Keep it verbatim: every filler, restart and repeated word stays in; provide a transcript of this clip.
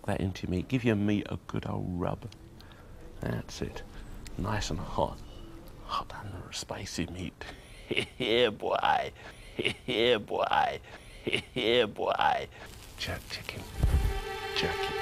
that into your meat. Give your meat a good old rub. That's it. Nice and hot. Hot and spicy meat. Hehehe, boy. Hehehe, boy. Hehehe, boy. Jerk chicken. Jerk it.